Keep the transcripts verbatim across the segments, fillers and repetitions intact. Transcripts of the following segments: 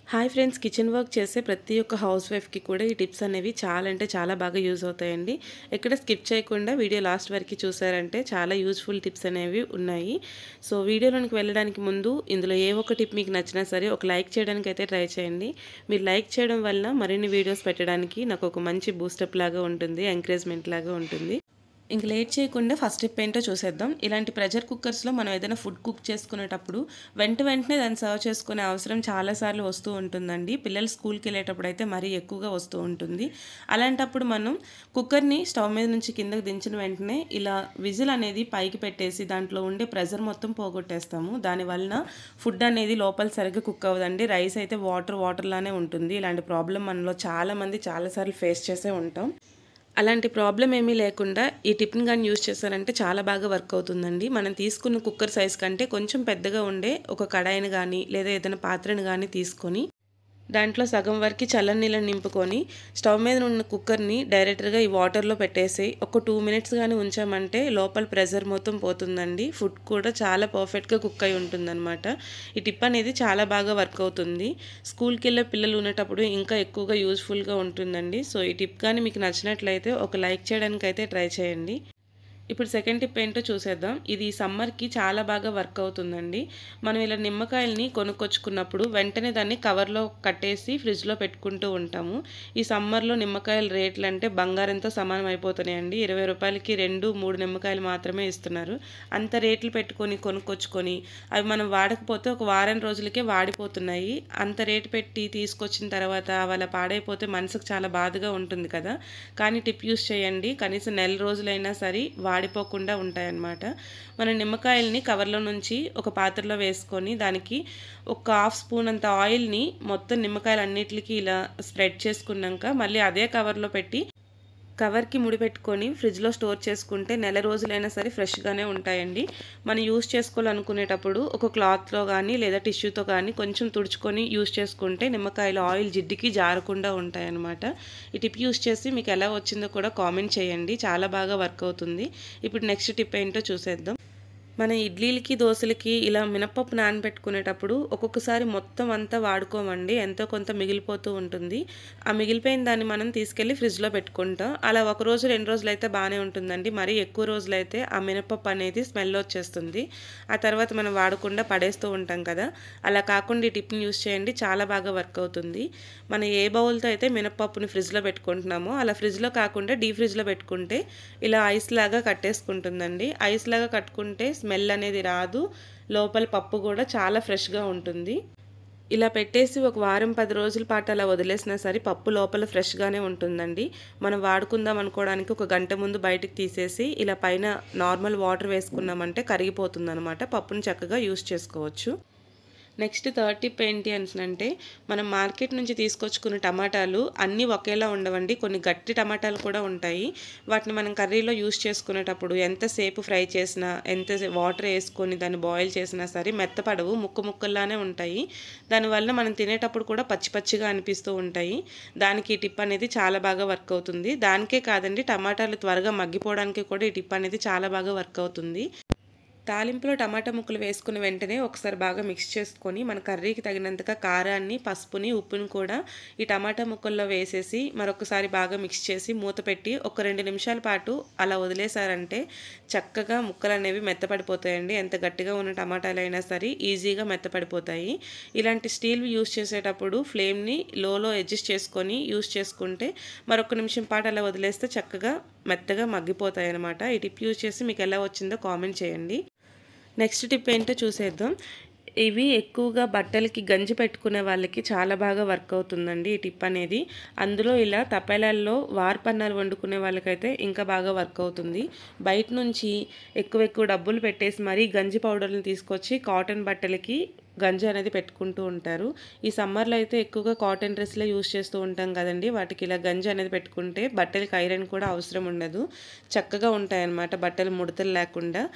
Hi friends, kitchen work చేసే ప్రతి ఒక్క హౌస్ వైఫ్కి కూడా ఈ టిప్స్ అనేవి చాలా అంటే చాలా బాగా యూజ్ అవుతాయండి. ఎక్కడ స్కిప్ చేయకుండా వీడియో లాస్ట్ వరకు చూసారంటే చాలా యూజ్ఫుల్ టిప్స్ అనేవి ఉన్నాయి. సో వీడియోలోనికి వెళ్ళడానికి ముందు ఇందులో ఏ ఒక్క టిప్ మీకు నచ్చినా సరే ఒక లైక్ చేయడానికి అయితే ట్రై చేయండి. మీరు లైక్ చేయడం వల్ల మరిన్ని వీడియోస్ పెట్టడానికి నాకు ఒక మంచి బూస్టప్ లాగా ఉంటుంది, ఎంకరేజ్మెంట్ లాగా ఉంటుంది. ఇంక లేట్ చేయకుండా ఫస్ట్ టిప్ ఏంటో చూసేద్దాం. ఇలాంటి ప్రెషర్ కుక్కర్స్లో మనం ఏదైనా ఫుడ్ కుక్ చేసుకునేటప్పుడు వెంట వెంటనే దాన్ని సర్వ్ చేసుకునే అవసరం చాలాసార్లు వస్తూ ఉంటుందండి. పిల్లలు స్కూల్కి వెళ్ళేటప్పుడు అయితే మరీ ఎక్కువగా వస్తూ ఉంటుంది. అలాంటప్పుడు మనం కుక్కర్ని స్టవ్ మీద నుంచి కిందకి దించిన వెంటనే ఇలా విజిల్ అనేది పైకి పెట్టేసి దాంట్లో ఉండే ప్రెషర్ మొత్తం పోగొట్టేస్తాము. దానివల్ల ఫుడ్ అనేది లోపల సరిగ్గా కుక్ అవ్వదండి. రైస్ అయితే వాటర్ వాటర్లానే ఉంటుంది. ఇలాంటి ప్రాబ్లం మనలో చాలామంది చాలాసార్లు ఫేస్ చేసే ఉంటాం. అలాంటి ప్రాబ్లం ఏమీ లేకుండా ఈ టిప్ని కానీ యూజ్ చేశారంటే చాలా బాగా వర్క్ అవుతుందండి. మనం తీసుకున్న కుక్కర్ సైజ్ కంటే కొంచెం పెద్దగా ఉండే ఒక కడాయిని కానీ లేదా ఏదైనా పాత్రని కానీ తీసుకొని దాంట్లో సగం వరకు చల్లని నీళ్ళని నింపుకొని స్టవ్ మీద ఉన్న కుక్కర్ని డైరెక్ట్గా ఈ వాటర్లో పెట్టేసి ఒక టూ మినిట్స్ కానీ ఉంచామంటే లోపల ప్రెషర్ మొత్తం పోతుందండి. ఫుడ్ కూడా చాలా పర్ఫెక్ట్గా కుక్ అయి ఉంటుందన్నమాట. ఈ టిప్ అనేది చాలా బాగా వర్క్ అవుతుంది. స్కూల్కి వెళ్ళే పిల్లలు ఉండేటప్పుడు ఇంకా ఎక్కువగా యూజ్ఫుల్గా ఉంటుందండి. సో ఈ టిప్ కానీ మీకు నచ్చినట్లయితే ఒక లైక్ చేయడానికి అయితే ట్రై చేయండి. ఇప్పుడు సెకండ్ టిప్ ఏంటో చూసేద్దాం. ఇది సమ్మర్కి చాలా బాగా వర్క్ అవుతుందండి. మనం ఇలా నిమ్మకాయల్ని కొనుక్కొచ్చుకున్నప్పుడు వెంటనే దాన్ని కవర్లో కట్టేసి ఫ్రిడ్జ్లో పెట్టుకుంటూ ఉంటాము. ఈ సమ్మర్లో నిమ్మకాయల రేట్లు అంటే బంగారంతో సమానం అయిపోతున్నాయండి. ఇరవై రూపాయలకి రెండు మూడు నిమ్మకాయలు మాత్రమే ఇస్తున్నారు. అంత రేట్లు పెట్టుకొని కొనుక్కొచ్చుకొని అవి మనం వాడకపోతే ఒక వారం రోజులకే వాడిపోతున్నాయి. అంత రేటు పెట్టి తీసుకొచ్చిన తర్వాత అలా పాడైపోతే మనసుకు చాలా బాధగా ఉంటుంది కదా. కానీ టిప్ యూస్ చేయండి. కనీసం నెల రోజులైనా సరే వాడిపోకుండా ఉంటాయన్నమాట. మన నిమ్మకాయల్ని కవర్లో నుంచి ఒక పాత్రలో వేసుకొని దానికి ఒక హాఫ్ స్పూన్ అంత ఆయిల్ని మొత్తం నిమ్మకాయలు అన్నిటికీ ఇలా స్ప్రెడ్ చేసుకున్నాక మళ్ళీ అదే కవర్లో పెట్టి కవర్కి ముడిపెట్టుకొని ఫ్రిడ్జ్లో స్టోర్ చేసుకుంటే నెల రోజులైనా సరే ఫ్రెష్గానే ఉంటాయండి. మనం యూస్ చేసుకోవాలనుకునేటప్పుడు ఒక క్లాత్లో కానీ లేదా టిష్యూతో కానీ కొంచెం తుడుచుకొని యూస్ చేసుకుంటే నిమ్మకాయలు ఆయిల్ జిడ్డుకి జారకుండా ఉంటాయన్నమాట. ఈ టిప్ యూస్ చేసి మీకు ఎలా వచ్చిందో కూడా కామెంట్ చేయండి. చాలా బాగా వర్క్ అవుతుంది. ఇప్పుడు నెక్స్ట్ టిప్ ఏంటో చూసేద్దాం. మన ఇడ్లీలకి దోశలకి ఇలా మినపప్పు నానబెట్టుకునేటప్పుడు ఒక్కొక్కసారి మొత్తం అంతా వాడుకోమండి. ఎంతో కొంత మిగిలిపోతూ ఉంటుంది. ఆ మిగిలిపోయిన దాన్ని మనం తీసుకెళ్ళి ఫ్రిడ్జ్లో పెట్టుకుంటాం. అలా ఒక రోజు రెండు రోజులు అయితే బాగానే ఉంటుందండి. మరీ ఎక్కువ రోజులైతే ఆ మినపప్పు అనేది స్మెల్ వచ్చేస్తుంది. ఆ తర్వాత మనం వాడకుండా పడేస్తూ ఉంటాం కదా. అలా కాకుండా ఈ టిప్ని యూస్ చేయండి. చాలా బాగా వర్క్ అవుతుంది. మనం ఏ బౌల్తో అయితే మినపప్పుని ఫ్రిడ్జ్లో పెట్టుకుంటున్నామో అలా ఫ్రిడ్జ్లో కాకుండా డీ ఫ్రిడ్జ్లో పెట్టుకుంటే ఇలా ఐస్ లాగా కట్టేసుకుంటుందండి. ఐస్ లాగా కట్టుకుంటే స్మెల్ అనేది రాదు. లోపల పప్పు కూడా చాలా ఫ్రెష్గా ఉంటుంది. ఇలా పెట్టేసి ఒక వారం పది రోజుల పాటు అలా వదిలేసినా సరే పప్పు లోపల ఫ్రెష్గానే ఉంటుందండి. మనం వాడుకుందాం అనుకోవడానికి ఒక గంట ముందు బయటికి తీసేసి ఇలా పైన నార్మల్ వాటర్ వేసుకున్నామంటే కరిగిపోతుంది అనమాట. పప్పుని చక్కగా యూస్ చేసుకోవచ్చు. నెక్స్ట్ థర్డ్ టిప్ ఏంటి అంటే మనం మార్కెట్ నుంచి తీసుకొచ్చుకున్న టమాటాలు అన్నీ ఒకేలా ఉండవండి. కొన్ని గట్టి టమాటాలు కూడా ఉంటాయి. వాటిని మనం కర్రీలో యూస్ చేసుకునేటప్పుడు ఎంతసేపు ఫ్రై చేసినా ఎంత వాటర్ వేసుకొని దాన్ని బాయిల్ చేసినా సరే మెత్తపడవు, ముక్క ముక్కల్లానే ఉంటాయి. దానివల్ల మనం తినేటప్పుడు కూడా పచ్చి పచ్చిగా అనిపిస్తూ ఉంటాయి. దానికి ఈ టిప్ అనేది చాలా బాగా వర్క్ అవుతుంది. దానికే కాదండి, టమాటాలు త్వరగా మగ్గిపోవడానికి కూడా ఈ టిప్ అనేది చాలా బాగా వర్క్ అవుతుంది. తాలింపులో టమాటా ముక్కలు వేసుకుని వెంటనే ఒకసారి బాగా మిక్స్ చేసుకొని మన కర్రీకి తగినంతగా కారాన్ని, పసుపుని, ఉప్పుని కూడా ఈ టమాటా ముక్కల్లో వేసేసి మరొకసారి బాగా మిక్స్ చేసి మూత పెట్టి ఒక రెండు నిమిషాల పాటు అలా వదిలేసారంటే చక్కగా ముక్కలు అనేవి మెత్తపడిపోతాయండి. ఎంత గట్టిగా ఉన్న టమాటాలు అయినా సరే ఈజీగా మెత్తపడిపోతాయి. ఇలాంటి స్టీల్ యూస్ చేసేటప్పుడు ఫ్లేమ్ని లోలో అడ్జస్ట్ చేసుకొని యూస్ చేసుకుంటే మరొక నిమిషం పాటు అలా వదిలేస్తే చక్కగా మెత్తగా మగ్గిపోతాయి అన్నమాట. ఈ టిప్ యూస్ చేసి మీకు ఎలా వచ్చిందో కామెంట్ చేయండి. నెక్స్ట్ టిప్ ఏంటో చూసేద్దాం. ఇవి ఎక్కువగా బట్టలకి గంజి పెట్టుకునే వాళ్ళకి చాలా బాగా వర్క్ అవుతుందండి ఈ టిప్ అనేది. అందులో ఇలా తపేలాల్లో వార్పన్నాలు వండుకునే వాళ్ళకైతే ఇంకా బాగా వర్క్ అవుతుంది. బయట నుంచి ఎక్కువ ఎక్కువ డబ్బులు పెట్టేసి మరీ గంజి పౌడర్ని తీసుకొచ్చి కాటన్ బట్టలకి గంజి అనేది పెట్టుకుంటూ ఉంటారు. ఈ సమ్మర్లో అయితే ఎక్కువగా కాటన్ డ్రెస్లే యూస్ చేస్తూ ఉంటాం కదండి. వాటికి ఇలా గంజి అనేది పెట్టుకుంటే బట్టలకి ఐరన్ కూడా అవసరం ఉండదు. చక్కగా ఉంటాయన్నమాట బట్టలు ముడతలు లేకుండా.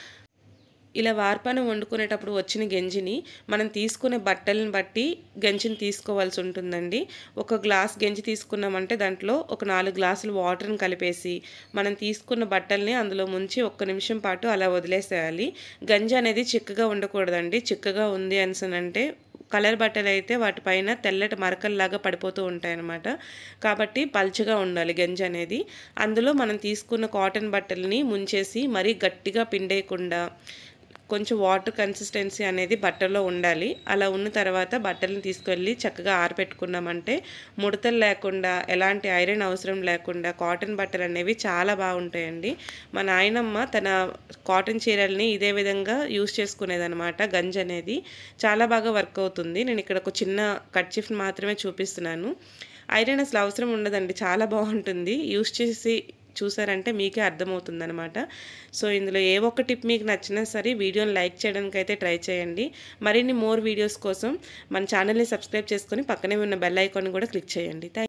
ఇలా వార్పాను వండుకునేటప్పుడు వచ్చిన గంజిని మనం తీసుకునే బట్టలను బట్టి గంజిని తీసుకోవాల్సి ఉంటుందండి. ఒక గ్లాస్ గంజి తీసుకున్నామంటే దాంట్లో ఒక నాలుగు గ్లాసులు వాటర్ని కలిపేసి మనం తీసుకున్న బట్టల్ని అందులో ముంచి ఒక్క నిమిషం పాటు అలా వదిలేసేయాలి. గంజి అనేది చిక్కగా ఉండకూడదండి. చిక్కగా ఉంది అనిసనంటే కలర్ బట్టలైతే వాటిపైన తెల్లటి మరకల్లాగా పడిపోతూ ఉంటాయన్నమాట. కాబట్టి పల్చగా ఉండాలి గంజి అనేది. అందులో మనం తీసుకున్న కాటన్ బట్టలని ముంచేసి మరీ గట్టిగా పిండేయకుండా కొంచెం వాటర్ కన్సిస్టెన్సీ అనేది బట్టలో ఉండాలి. అలా ఉన్న తర్వాత బట్టలను తీసుకెళ్ళి చక్కగా ఆరబెట్టుకున్నామంటే ముడతలు లేకుండా, ఎలాంటి ఐరన్ అవసరం లేకుండా కాటన్ బట్టలు అనేవి చాలా బాగుంటాయండి. మా నాయనమ్మ తన కాటన్ చీరల్ని ఇదే విధంగా యూజ్ చేసుకునేదనమాట. గంజి అనేది చాలా బాగా వర్క్ అవుతుంది. నేను ఇక్కడ ఒక చిన్న కర్చీఫ్ మాత్రమే చూపిస్తున్నాను. ఐరన్ అసలు అవసరం ఉండదండి. చాలా బాగుంటుంది. యూజ్ చేసి చూసారంటే మీకే అర్థమవుతుందనమాట. సో ఇందులో ఏ ఒక్క టిప్ మీకు నచ్చినా సరే వీడియోని లైక్ చేయడానికైతే ట్రై చేయండి. మరిన్ని మోర్ వీడియోస్ కోసం మన ఛానల్ని సబ్స్క్రైబ్ చేసుకొని పక్కనే ఉన్న బెల్ ఐకాన్ కూడా క్లిక్ చేయండి. థ్యాంక్